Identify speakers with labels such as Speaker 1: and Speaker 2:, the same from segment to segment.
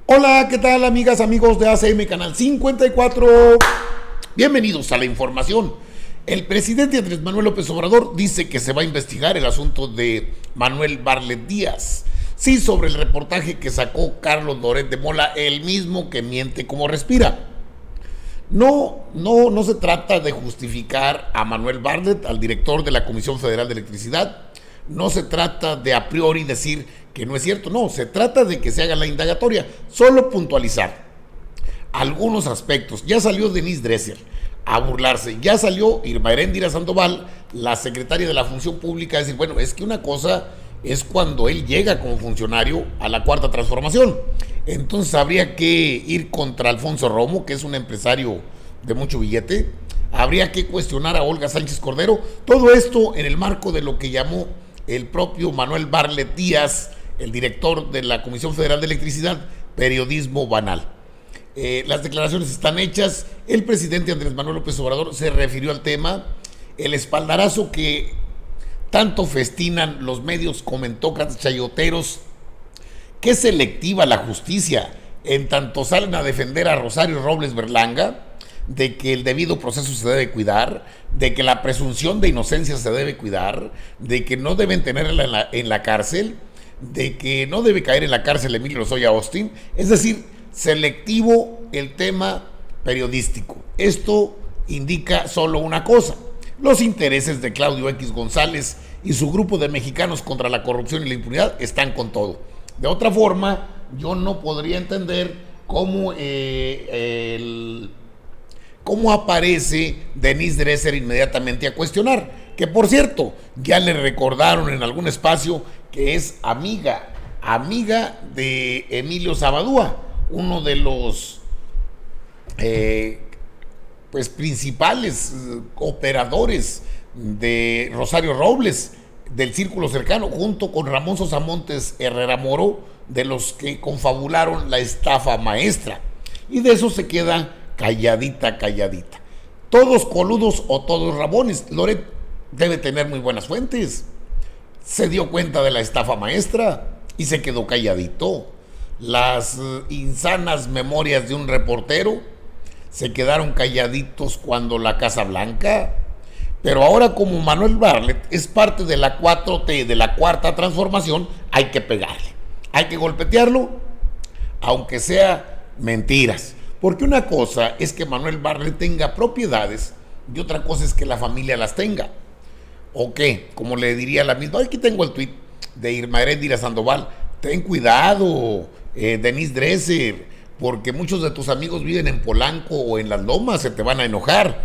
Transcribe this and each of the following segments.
Speaker 1: Hola, ¿qué tal amigas, amigos de ACM Canal 54? Bienvenidos a la información. El presidente Andrés Manuel López Obrador dice que se va a investigar el asunto de Manuel Bartlett Díaz. Sí, sobre el reportaje que sacó Carlos Loret de Mola, el mismo que miente como respira. No se trata de justificar a Manuel Bartlett, al director de la Comisión Federal de Electricidad. No se trata de a priori decir que no es cierto, no, se trata de que se haga la indagatoria, solo puntualizar algunos aspectos. Ya salió Denise Dresser a burlarse, ya salió Irma Heréndira Sandoval, la secretaria de la Función Pública, a decir, bueno, es que una cosa es cuando él llega como funcionario a la Cuarta Transformación, entonces habría que ir contra Alfonso Romo, que es un empresario de mucho billete, habría que cuestionar a Olga Sánchez Cordero, todo esto en el marco de lo que llamó el propio Manuel Bartlett Díaz, el director de la Comisión Federal de Electricidad, periodismo banal. Las declaraciones están hechas, el presidente Andrés Manuel López Obrador se refirió al tema, el espaldarazo que tanto festinan los medios comentócratas chayoteros, que selectiva la justicia, en tanto salen a defender a Rosario Robles Berlanga, de que el debido proceso se debe cuidar, de que la presunción de inocencia se debe cuidar, de que no deben tenerla en la cárcel, de que no debe caer en la cárcel Emilio Lozoya Austin, es decir, selectivo el tema periodístico. Esto indica solo una cosa: los intereses de Claudio X González y su grupo de mexicanos contra la corrupción y la impunidad están con todo. De otra forma, yo no podría entender cómo aparece Denise Dresser inmediatamente a cuestionar, que por cierto, ya le recordaron en algún espacio que es amiga de Emilio Sabadúa, uno de los principales operadores de Rosario Robles, del círculo cercano, junto con Ramón Sosamontes Herrera Moro, de los que confabularon la estafa maestra, y de eso se queda calladita. Todos coludos o todos rabones. Loret debe tener muy buenas fuentes. Se dio cuenta de la estafa maestra y se quedó calladito. Las insanas memorias de un reportero se quedaron calladitos cuando la Casa Blanca. Pero ahora, como Manuel Bartlett es parte de la 4T, de la Cuarta Transformación, hay que pegarle, hay que golpetearlo, aunque sea mentiras. Porque una cosa es que Manuel Bartlett tenga propiedades y otra cosa es que la familia las tenga. ¿O qué? Como le diría la misma, aquí tengo el tuit de Irma Heréndira Sandoval: ten cuidado, Denise Dresser, porque muchos de tus amigos viven en Polanco o en Las Lomas, se te van a enojar.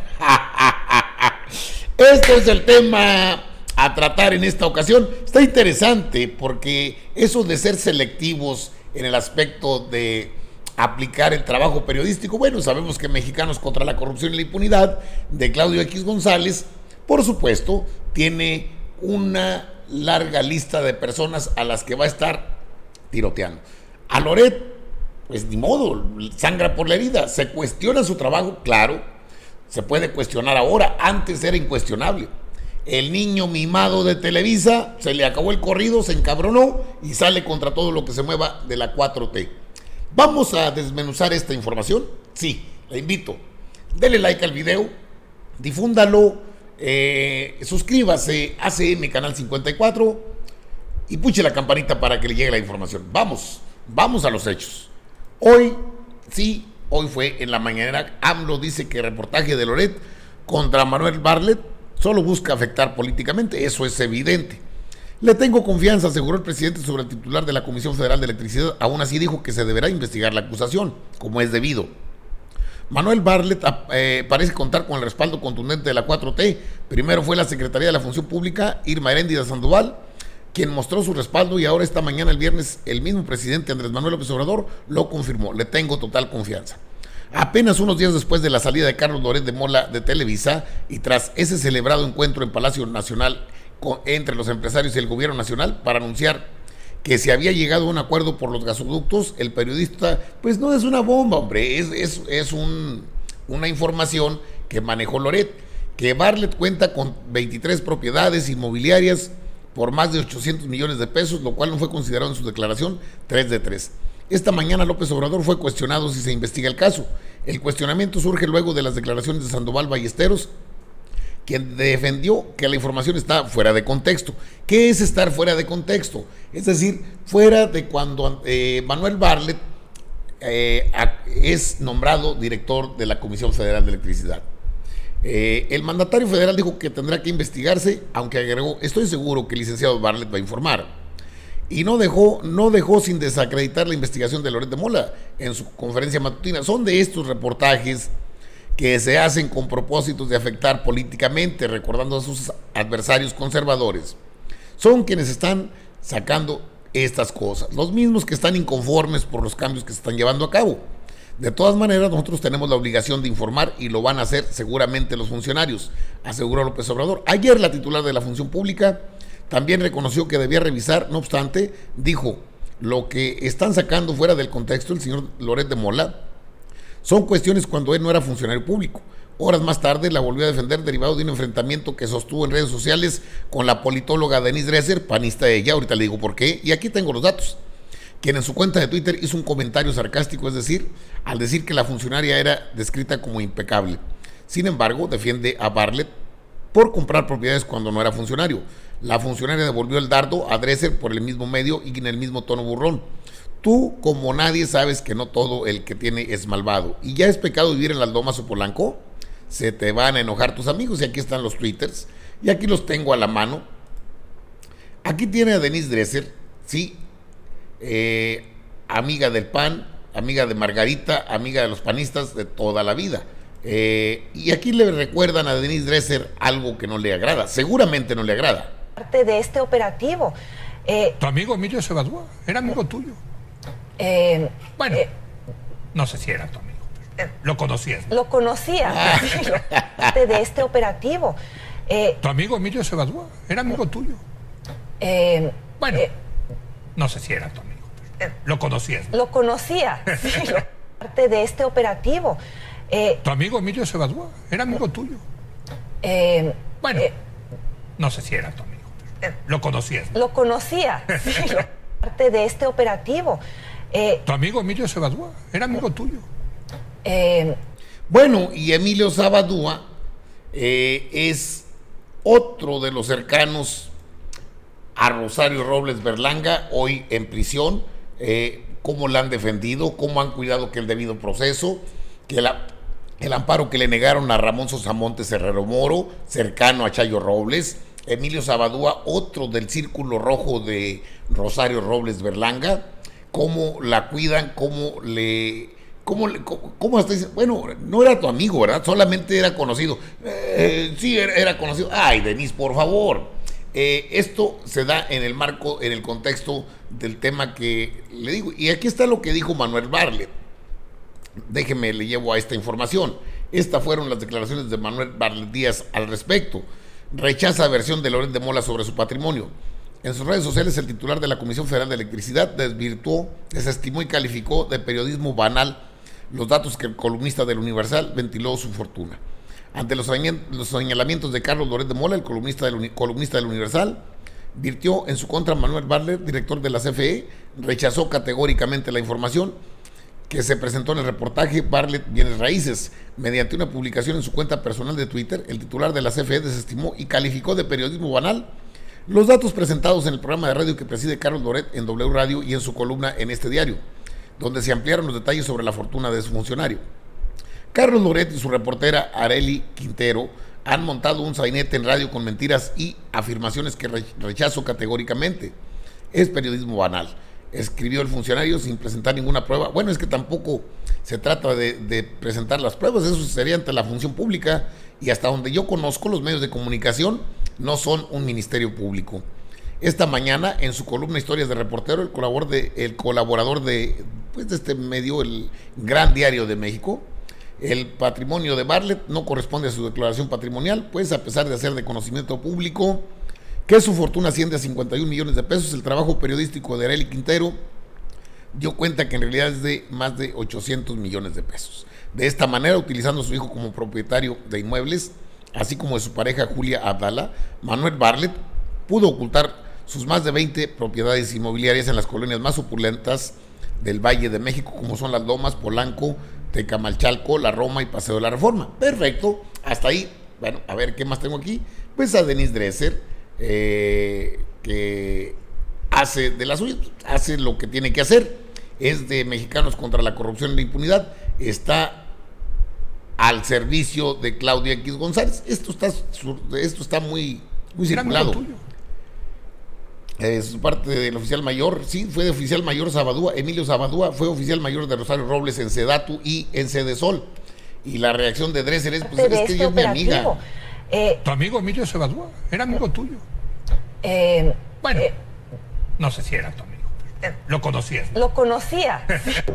Speaker 1: Este es el tema a tratar en esta ocasión. Está interesante porque eso de ser selectivos en el aspecto de aplicar el trabajo periodístico, bueno, sabemos que Mexicanos contra la Corrupción y la Impunidad, de Claudio X González, por supuesto, tiene una larga lista de personas a las que va a estar tiroteando. A Loret, pues ni modo, sangra por la herida, se cuestiona su trabajo, claro, se puede cuestionar ahora, antes era incuestionable. El niño mimado de Televisa, se le acabó el corrido, se encabronó y sale contra todo lo que se mueva de la 4T. ¿Vamos a desmenuzar esta información? Sí, le invito. Dele like al video, difúndalo, suscríbase a ACM Canal 54 y puche la campanita para que le llegue la información. Vamos a los hechos. Hoy fue en la mañanera. AMLO dice que el reportaje de Loret contra Manuel Bartlett solo busca afectar políticamente, eso es evidente. Le tengo confianza, aseguró el presidente sobre el titular de la Comisión Federal de Electricidad. Aún así dijo que se deberá investigar la acusación, como es debido. Manuel Bartlett parece contar con el respaldo contundente de la 4T. Primero fue la Secretaría de la Función Pública, Irma Heréndira Sandoval, quien mostró su respaldo, y ahora esta mañana, el viernes, el mismo presidente Andrés Manuel López Obrador lo confirmó. Le tengo total confianza. Apenas unos días después de la salida de Carlos Loret de Mola de Televisa y tras ese celebrado encuentro en Palacio Nacional entre los empresarios y el gobierno nacional para anunciar que se había llegado a un acuerdo por los gasoductos, el periodista, pues no es una bomba, hombre, es una información que manejó Loret, que Bartlett cuenta con 23 propiedades inmobiliarias por más de 800 millones de pesos, lo cual no fue considerado en su declaración 3 de 3. Esta mañana López Obrador fue cuestionado si se investiga el caso. El cuestionamiento surge luego de las declaraciones de Sandoval Ballesteros, quien defendió que la información está fuera de contexto. ¿Qué es estar fuera de contexto? Es decir, fuera de cuando Manuel Bartlett es nombrado director de la Comisión Federal de Electricidad. El mandatario federal dijo que tendrá que investigarse, aunque agregó: estoy seguro que el licenciado Bartlett va a informar. Y no dejó sin desacreditar la investigación de Loret de Mola en su conferencia matutina. Son de estos reportajes que se hacen con propósitos de afectar políticamente, recordando a sus adversarios conservadores. Son quienes están sacando estas cosas, los mismos que están inconformes por los cambios que se están llevando a cabo. De todas maneras, nosotros tenemos la obligación de informar y lo van a hacer seguramente los funcionarios, aseguró López Obrador. Ayer la titular de la Función Pública también reconoció que debía revisar, no obstante, dijo: lo que están sacando fuera del contexto el señor Loret de Mola son cuestiones cuando él no era funcionario público. Horas más tarde la volvió a defender derivado de un enfrentamiento que sostuvo en redes sociales con la politóloga Denise Dresser, panista ella, ahorita le digo por qué, y aquí tengo los datos, quien en su cuenta de Twitter hizo un comentario sarcástico, es decir, al decir que la funcionaria era descrita como impecable. Sin embargo, defiende a Bartlett por comprar propiedades cuando no era funcionario. La funcionaria devolvió el dardo a Dresser por el mismo medio y en el mismo tono burlón. Tú, como nadie, sabes que no todo el que tiene es malvado. ¿Y ya es pecado vivir en las Lomas o Polanco? Se te van a enojar tus amigos. Y aquí están los twitters. Y aquí los tengo a la mano. Aquí tiene a Denise Dresser, sí, amiga del PAN, amiga de Margarita, amiga de los panistas de toda la vida. Y aquí le recuerdan a Denise Dresser algo que no le agrada. Seguramente no le agrada.
Speaker 2: Parte de este operativo.
Speaker 3: Tu amigo Emilio Sebadúa era amigo tuyo. Bueno, no sé si era tu amigo, pero lo conocías, ¿no?
Speaker 2: Lo conocía. Parte de este operativo.
Speaker 3: Tu amigo Emilio Sebadúa era amigo tuyo. Bueno, no sé si era tu amigo, pero lo conocías, ¿no?
Speaker 2: Lo conocía. Parte de este operativo.
Speaker 3: Tu amigo Emilio Sebadúa era amigo tuyo. Bueno, no sé si era tu amigo, pero lo conocías, ¿no?
Speaker 2: Lo conocía. Parte de este operativo.
Speaker 3: Tu amigo Emilio Sebadúa era amigo tuyo.
Speaker 1: Bueno, y Emilio Sabadúa es otro de los cercanos a Rosario Robles Berlanga, hoy en prisión. Cómo la han defendido, cómo han cuidado que el debido proceso, que el amparo que le negaron a Ramón Sosamontes Herrero Moro, cercano a Chayo Robles. Emilio Sabadúa, otro del círculo rojo de Rosario Robles Berlanga, cómo la cuidan, cómo hasta dicen: bueno, no era tu amigo, ¿verdad? Solamente era conocido. Sí, era conocido. Ay, Denise, por favor. Esto se da en el marco, en el contexto del tema que le digo. Y aquí está lo que dijo Manuel Bartlett. Déjeme, le llevo a esta información. Estas fueron las declaraciones de Manuel Bartlett Díaz al respecto. Rechaza versión de Loret de Mola sobre su patrimonio. En sus redes sociales, el titular de la Comisión Federal de Electricidad desvirtuó, desestimó y calificó de periodismo banal los datos que el columnista del Universal ventiló su fortuna. Ante los señalamientos de Carlos Loret de Mola, el columnista del Universal, virtió en su contra Manuel Bartlett, director de la CFE, rechazó categóricamente la información que se presentó en el reportaje Bartlett Bienes Raíces. Mediante una publicación en su cuenta personal de Twitter, el titular de la CFE desestimó y calificó de periodismo banal los datos presentados en el programa de radio que preside Carlos Loret en W Radio y en su columna en este diario, donde se ampliaron los detalles sobre la fortuna de su funcionario. Carlos Loret y su reportera Arely Quintero han montado un sainete en radio con mentiras y afirmaciones que rechazo categóricamente. Es periodismo banal, escribió el funcionario sin presentar ninguna prueba. Bueno, es que tampoco se trata de presentar las pruebas, eso sería ante la función pública, y hasta donde yo conozco, los medios de comunicación no son un ministerio público. Esta mañana, en su columna Historias de Reportero, el colaborador de este medio, el Gran Diario de México, el patrimonio de Bartlett no corresponde a su declaración patrimonial, pues a pesar de ser de conocimiento público que su fortuna asciende a 51 millones de pesos, el trabajo periodístico de Arely Quintero dio cuenta que en realidad es de más de 800 millones de pesos. De esta manera, utilizando a su hijo como propietario de inmuebles, así como de su pareja Julia Abdala, Manuel Bartlett pudo ocultar sus más de 20 propiedades inmobiliarias en las colonias más opulentas del Valle de México, como son Las Lomas, Polanco, Tecamalchalco, La Roma y Paseo de la Reforma. Perfecto, hasta ahí. Bueno, a ver, ¿qué más tengo aquí? Pues a Denise Dresser, que hace de las suyas, hace lo que tiene que hacer, es de Mexicanos contra la Corrupción y la Impunidad, está al servicio de Claudia X González. Esto está muy circulado. Es parte del oficial mayor, sí, fue de oficial mayor Sabadúa, Emilio Sabadúa, fue oficial mayor de Rosario Robles en Sedatu y en Sedesol. Y la reacción de Dresser es, pues, es que ella es mi amiga.
Speaker 3: Tu amigo Emilio Sabadúa, era amigo tuyo. Bueno, no sé si era tu amigo, pero lo conocías, ¿no?
Speaker 2: Lo conocía.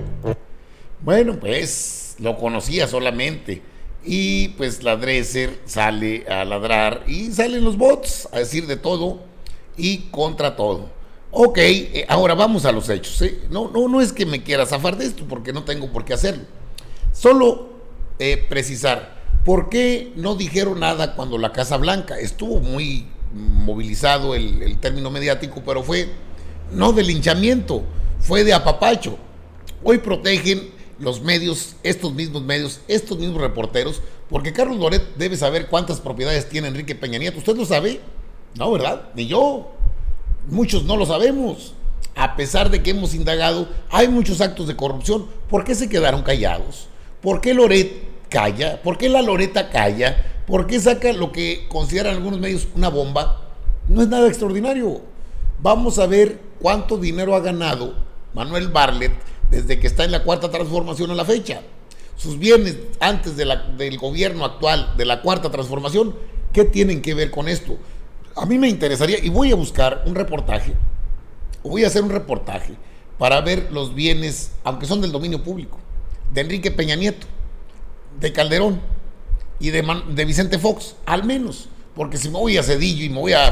Speaker 1: Bueno, pues lo conocía solamente. Y pues la Dresser sale a ladrar y salen los bots a decir de todo y contra todo. Ok, ahora vamos a los hechos. No es que me quiera zafar de esto, porque no tengo por qué hacerlo. Solo precisar, ¿por qué no dijeron nada cuando la Casa Blanca? Estuvo muy movilizado el término mediático, pero fue no de linchamiento, fue de apapacho. Hoy protegen los medios, estos mismos reporteros, porque Carlos Loret debe saber cuántas propiedades tiene Enrique Peña Nieto. ¿Usted lo sabe? No, ¿verdad? Ni yo. Muchos no lo sabemos. A pesar de que hemos indagado, hay muchos actos de corrupción. ¿Por qué se quedaron callados? ¿Por qué Loret calla? ¿Por qué la Loreta calla? ¿Por qué saca lo que consideran algunos medios una bomba? No es nada extraordinario. Vamos a ver cuánto dinero ha ganado Manuel Bartlett desde que está en la Cuarta Transformación a la fecha. Sus bienes antes del gobierno actual de la Cuarta Transformación, ¿qué tienen que ver con esto? A mí me interesaría, y voy a buscar un reportaje, o voy a hacer un reportaje para ver los bienes, aunque son del dominio público, de Enrique Peña Nieto, de Calderón y de Vicente Fox, al menos, porque si me voy a Cedillo y me voy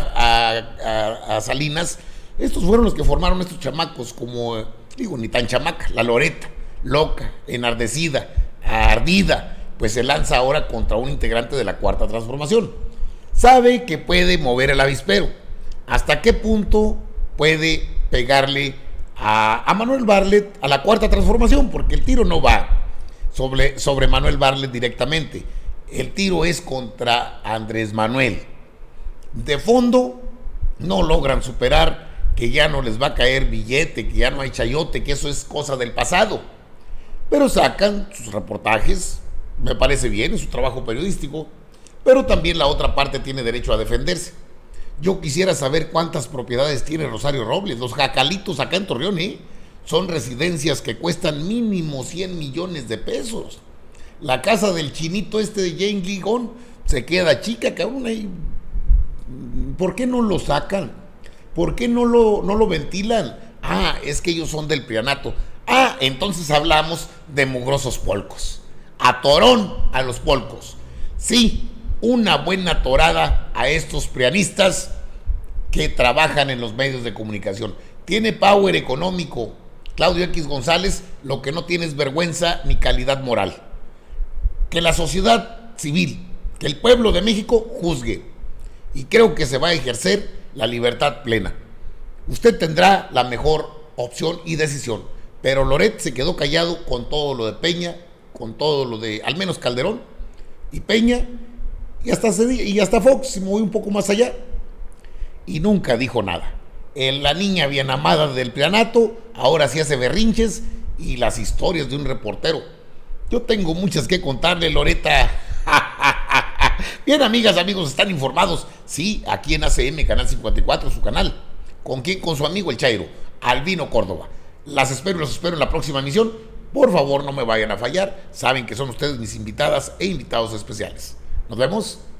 Speaker 1: a Salinas, estos fueron los que formaron estos chamacos, como, digo, ni tan chamaca, la Loreta, loca, enardecida, ardida, pues se lanza ahora contra un integrante de la Cuarta Transformación. Sabe que puede mover el avispero. ¿Hasta qué punto puede pegarle a Manuel Bartlett, a la Cuarta Transformación? Porque el tiro no va sobre Manuel Bartlett directamente. El tiro es contra Andrés Manuel. De fondo, no logran superar que ya no les va a caer billete, que ya no hay chayote, que eso es cosa del pasado. Pero sacan sus reportajes, me parece bien, es su trabajo periodístico, pero también la otra parte tiene derecho a defenderse. Yo quisiera saber cuántas propiedades tiene Rosario Robles, los jacalitos acá en Torreón, son residencias que cuestan mínimo 100 millones de pesos. La casa del chinito de Jane Ligón se queda chica, cabrón, ahí. ¿Por qué no lo sacan? ¿Por qué no lo ventilan? Ah, es que ellos son del prianato. Ah, entonces hablamos de mugrosos polcos. A torón a los polcos. Sí, una buena torada a estos prianistas que trabajan en los medios de comunicación. Tiene power económico Claudio X González, lo que no tiene es vergüenza ni calidad moral. Que la sociedad civil, que el pueblo de México juzgue. Y creo que se va a ejercer la libertad plena. Usted tendrá la mejor opción y decisión, pero Loret se quedó callado con todo lo de Peña, con todo lo de, al menos Calderón y Peña, y hasta Fox, se movió un poco más allá, y nunca dijo nada. La niña bien amada del prianato, ahora sí hace berrinches, y las historias de un reportero. Yo tengo muchas que contarle, Loreta. Bien, amigas, amigos, están informados. Sí, aquí en ACM, Canal 54, su canal. ¿Con quién? Con su amigo el Chairo, Albino Córdoba. Los espero en la próxima emisión. Por favor, no me vayan a fallar. Saben que son ustedes mis invitadas e invitados especiales. Nos vemos.